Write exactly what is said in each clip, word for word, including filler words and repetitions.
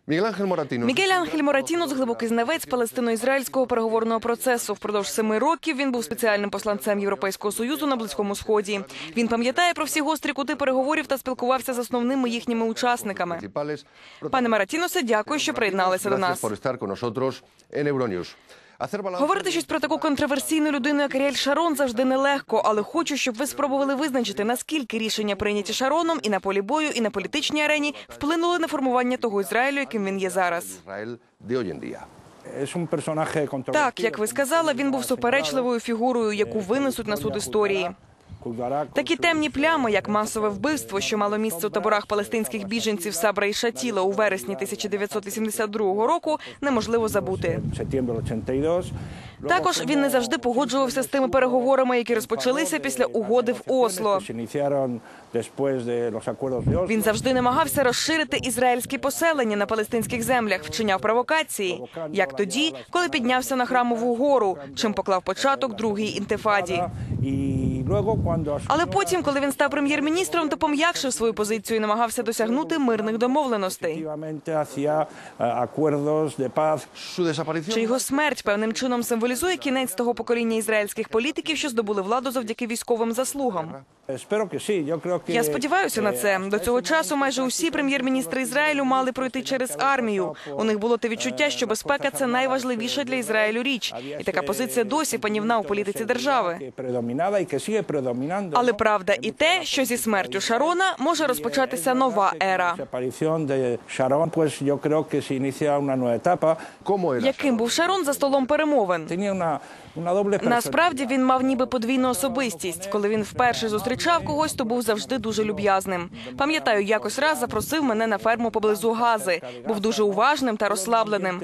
Мігель Анхель Моратінос – глибокий знавець палестино-ізраїльського переговорного процесу. Впродовж семи років він був спеціальним посланцем Європейського Союзу на Близькому Сході. Він пам'ятає про всі гострі кути переговорів та спілкувався з основними їхніми учасниками. Пане Моратіносе, дякую, що приєдналися до нас. Говорити щось про таку контроверсійну людину, як Аріель Шарон, завжди нелегко, але хочу, щоб ви спробували визначити, наскільки рішення, прийняті Шароном і на полі бою, і на політичній арені, вплинули на формування того Ізраїлю, яким він є зараз. Так, як ви сказали, він був суперечливою фігурою, яку винесуть на суд історії. Такі темні плями, як масове вбивство, що мало місце у таборах палестинських біженців Сабра і Шатіла у вересні тисяча дев'ятсот вісімдесят другого року, неможливо забути. Також він не завжди погоджувався з тими переговорами, які розпочалися після угоди в Осло. Він завжди намагався розширити ізраїльські поселення на палестинських землях, вчиняв провокації, як тоді, коли піднявся на Храмову гору, чим поклав початок другій інтифаді. Але потім, коли він став прем'єр-міністром, то пом'якшив свою позицію і намагався досягнути мирних домовленостей. Чи його смерть певним чином символізує кінець того покоління ізраїльських політиків, що здобули владу завдяки військовим заслугам? Я сподіваюся на це. До цього часу майже усі прем'єр-міністри Ізраїлю мали пройти через армію. У них було те відчуття, що безпека – це найважливіша для Ізраїлю річ. І така позиція досі панівна у політиці держави. Але правда і те, що зі смертю Шарона може розпочатися нова ера. Яким був Шарон за столом перемовин? Насправді він мав ніби подвійну особистість. Коли він вперше зустрічав когось, то був завжди дуже люб'язним. Пам'ятаю, якось раз запросив мене на ферму поблизу Гази. Був дуже уважним та розслабленим.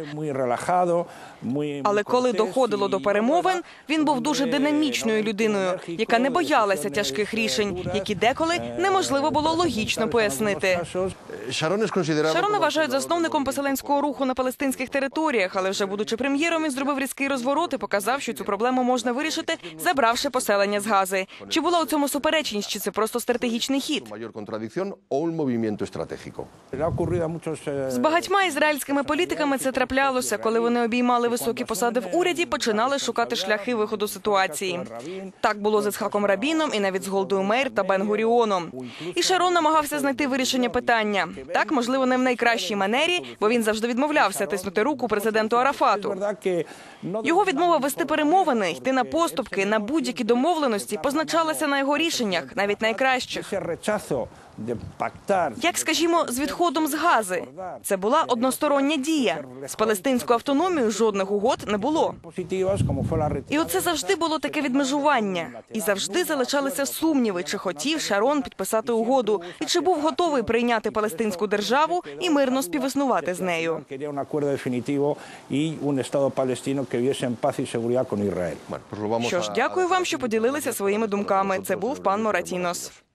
Але коли доходило до перемовин, він був дуже динамічною людиною, яка не боялася тяжких рішень, які деколи неможливо було логічно пояснити. Шарона вважають засновником поселенського руху на палестинських територіях, але вже будучи прем'єром, він зробив різкий розворот і показав, що цю проблему можна вирішити, забравши поселення з Гази. Чи була у цьому суперечність, чи це просто стратегічний хід? З багатьма ізраїльськими політиками це траплялося, коли вони обіймали високі посади в уряді, починали шукати шляхи виходу з ситуації. Так було з Іцхаком Рабіном і навіть з Голдою Меїр та Бен-Гуріоном. І Шарон намагався знайти вирішення питання. Так, можливо, не в найкращій манері, бо він завжди відмовлявся тиснути руку президенту Арафату. Його відмова вести перемовини, йти на поступки, на будь-які домовленості позначалася на його рішеннях, навіть найкращих. Як, скажімо, з відходом з Гази. Це була одностороння дія. З палестинською автономією жодних угод не було. І оце завжди було таке відмежування. І завжди залишалися сумніви, чи хотів Шарон підписати угоду, і чи був готовий прийняти палестинську державу і мирно співіснувати з нею. Що ж, дякую вам, що поділилися своїми думками. Це був пан Моратінос.